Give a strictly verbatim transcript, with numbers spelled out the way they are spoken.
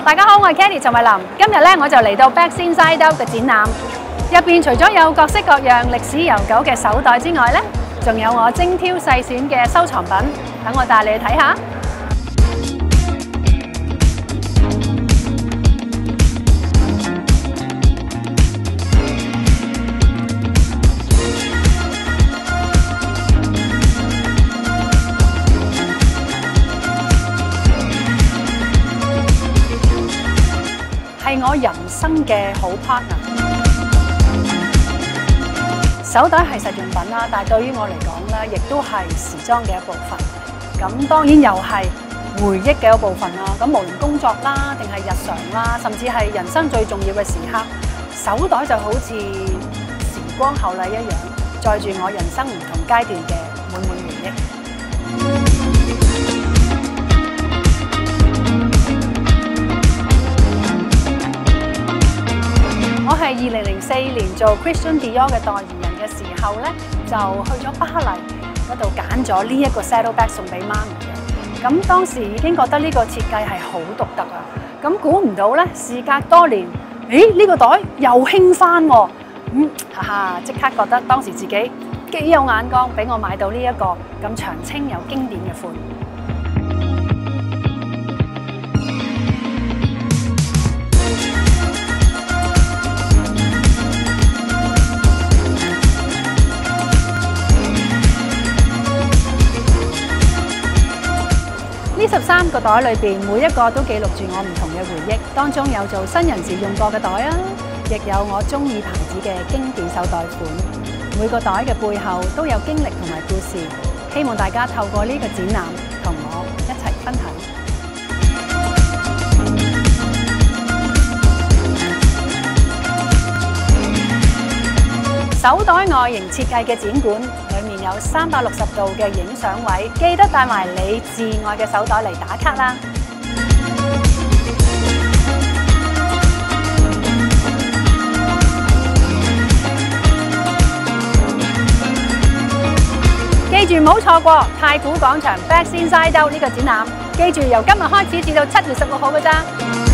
大家好，我係 Kelly 陳慧琳。今日咧我就嚟到 Bags Inside Out 嘅展覽，入邊除咗有各式各樣歷史悠久嘅手袋之外咧，仲有我精挑細選嘅收藏品。等我帶你去睇下。係我人生嘅好 partner。手袋係實用品啦，但係對於我嚟講咧，亦都係時裝嘅一部分。咁當然又係回憶嘅一部分啦。咁無論工作啦，定係日常啦，甚至係人生最重要嘅時刻，手袋就好似時光厚禮一樣，載住我人生唔同階段嘅滿滿回憶。我係二零零四年做 Christian Dior 嘅代言人嘅時候咧，就去咗巴黎嗰度揀咗呢一個 saddle bag 送俾媽咪嘅。咁當時已經覺得呢個設計係好獨特啊！咁估唔到咧，事隔多年，誒呢個袋又興翻喎。嗯，哈哈，即刻覺得當時自己幾有眼光，俾我買到呢一個咁長青又經典嘅款。呢十三個袋裏邊，每一個都記錄住我唔同嘅回憶，當中有做新人時用過嘅袋啊，亦有我中意牌子嘅經典手袋款。每個袋嘅背後都有經歷同埋故事，希望大家透過呢個展覽同我一齊分享。手袋外形設計嘅展館，裏面有三百六十度嘅影相位，記得帶埋你至愛嘅手袋嚟打卡啦！記住唔好錯過太古廣場 Bags Inside Out 呢個展覽，記住由今日開始至到七月十六號㗎咋。